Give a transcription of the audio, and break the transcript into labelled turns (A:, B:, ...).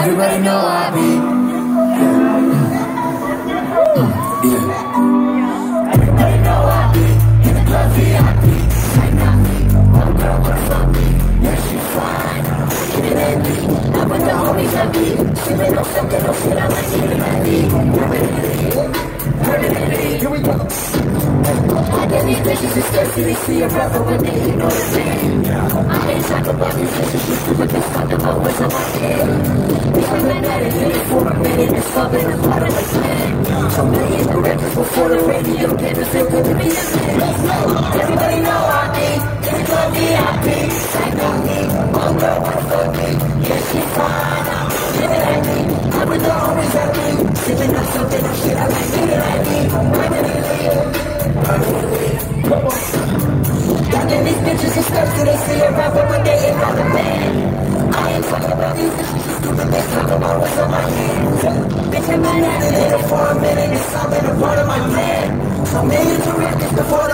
A: Everybody know I be. Yeah. Everybody know I be. In the club VIP. Like not me. One girl wanna fuck me. Yeah, she fine. Get it at me. I'm with the homies I be. She been on something, no shit, I like it at me. Here we go. I get these bitches is thirsty, they see a brother when they ignore the thing. I ain't talking about these bitches, just do what they talking about what's on my head. I've been at it for a minute, it's all been a part of the plan. So million directors before the radio get us feel good to be a man. Everybody know I be, in the club VIP. Like on me, one girl wanna fuck me. Yeah, she fine, give it at me. I'm with the homies at me. Sipping on something, no shit, I like it at me. Goddamn, these bitches is thirsty, they see a rapper, but they ain't got a man. I ain't talking about these bitches, just stupid, they talk about what's on my hands. Bitch, I'm not at it for a minute, it's all been a part of my plan. So millions of records before